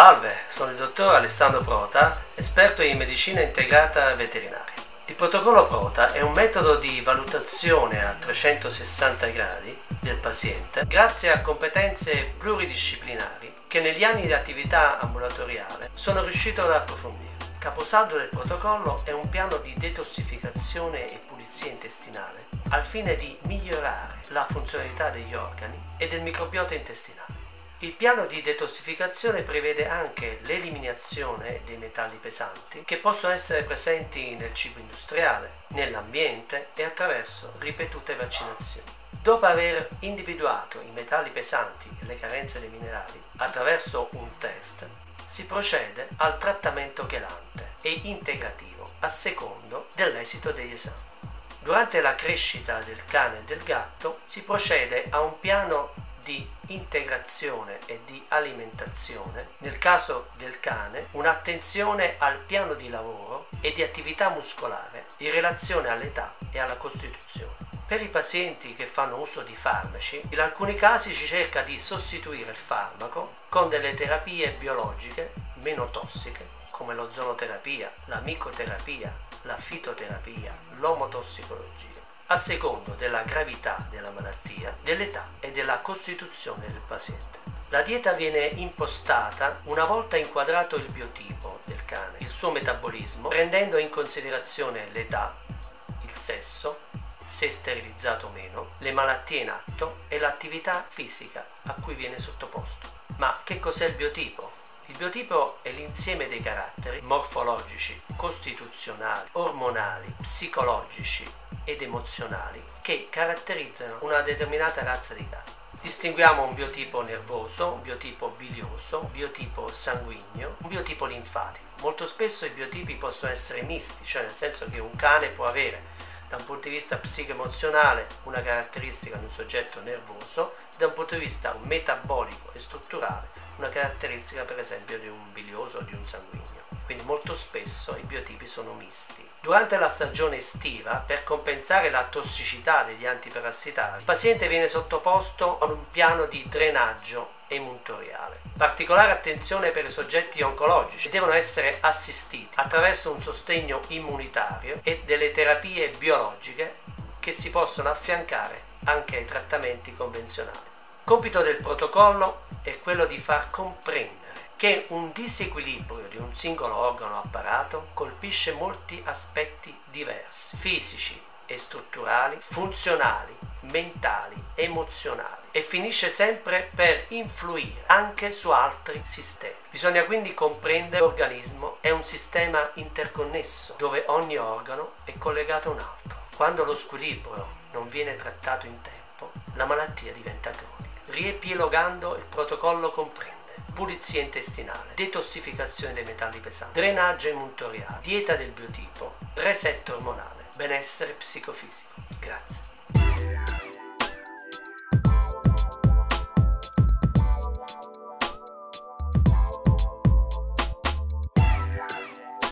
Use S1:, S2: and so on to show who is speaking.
S1: Salve, sono il dottor Alessandro Prota, esperto in medicina integrata veterinaria. Il protocollo Prota è un metodo di valutazione a 360 gradi del paziente grazie a competenze pluridisciplinari che negli anni di attività ambulatoriale sono riuscito ad approfondire. Il caposaldo del protocollo è un piano di detossificazione e pulizia intestinale al fine di migliorare la funzionalità degli organi e del microbiota intestinale. Il piano di detossificazione prevede anche l'eliminazione dei metalli pesanti che possono essere presenti nel cibo industriale, nell'ambiente e attraverso ripetute vaccinazioni. Dopo aver individuato i metalli pesanti e le carenze dei minerali attraverso un test, si procede al trattamento chelante e integrativo a secondo dell'esito degli esami. Durante la crescita del cane e del gatto si procede a un piano di integrazione e di alimentazione, nel caso del cane un'attenzione al piano di lavoro e di attività muscolare in relazione all'età e alla costituzione. Per i pazienti che fanno uso di farmaci, in alcuni casi si cerca di sostituire il farmaco con delle terapie biologiche meno tossiche come l'ozonoterapia, la micoterapia, la fitoterapia, l'omotossicologia, a secondo della gravità della malattia, dell'età e della costituzione del paziente. La dieta viene impostata una volta inquadrato il biotipo del cane, il suo metabolismo, prendendo in considerazione l'età, il sesso, se sterilizzato o meno, le malattie in atto e l'attività fisica a cui viene sottoposto. Ma che cos'è il biotipo? Il biotipo è l'insieme dei caratteri morfologici, costituzionali, ormonali, psicologici ed emozionali che caratterizzano una determinata razza di cane. Distinguiamo un biotipo nervoso, un biotipo bilioso, un biotipo sanguigno, un biotipo linfatico. Molto spesso i biotipi possono essere misti, cioè nel senso che un cane può avere da un punto di vista psicoemozionale una caratteristica di un soggetto nervoso, da un punto di vista metabolico e strutturale una caratteristica per esempio di un bilioso o di un sanguigno. Quindi molto spesso i biotipi sono misti. Durante la stagione estiva, per compensare la tossicità degli antiparassitari, il paziente viene sottoposto a un piano di drenaggio emuntoriale. Particolare attenzione per i soggetti oncologici che devono essere assistiti attraverso un sostegno immunitario e delle terapie biologiche che si possono affiancare anche ai trattamenti convenzionali. Il compito del protocollo è quello di far comprendere che un disequilibrio di un singolo organo o apparato colpisce molti aspetti diversi, fisici e strutturali, funzionali, mentali, emozionali e finisce sempre per influire anche su altri sistemi. Bisogna quindi comprendere che l'organismo è un sistema interconnesso dove ogni organo è collegato a un altro. Quando lo squilibrio non viene trattato in tempo, la malattia diventa cronica. Riepilogando, il protocollo comprende pulizia intestinale, detossificazione dei metalli pesanti, drenaggio emuntoriale, dieta del biotipo, reset ormonale, benessere psicofisico. Grazie.